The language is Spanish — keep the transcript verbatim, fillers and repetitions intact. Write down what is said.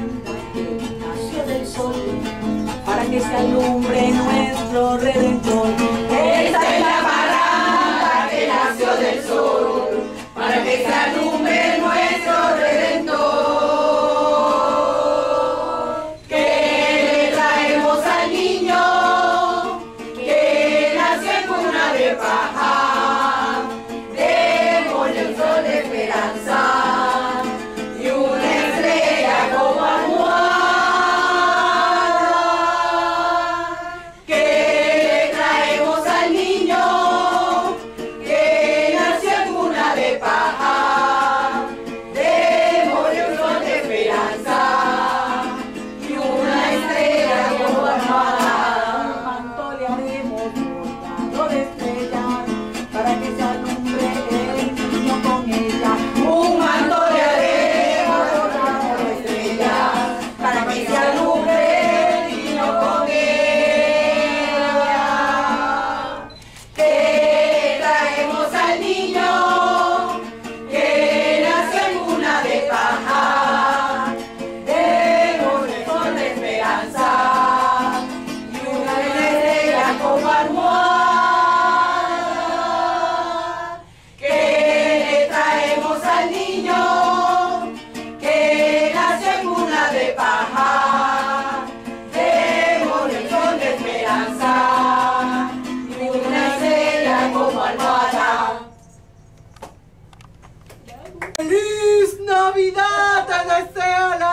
nació del sol, para que se alumbre nuestro Redentor. Esta es la parada que nació del sol, para que se alumbre nuestro Redentor. Que le traemos al niño que nació en cuna de paja, démosle un sol de esperanza y una estrella como almohada. Que le traemos al niño que nació en cuna de paja, démosle un sol de esperanza y una estrella como almohada. Un manto le haremos bordado de estrellas para que se alumbre el niño con ella. Un manto le haremos bordado de estrellas para que se alumbre el niño con ella. Que traemos al niño que nació en cuna de paja, démosle sol de esperanza y una estrella como almohada. Que le traemos al niño que nació en cuna de paja, démosle sol de esperanza y una estrella como almohada. ¡Feliz Navidad! ¡Te deseo la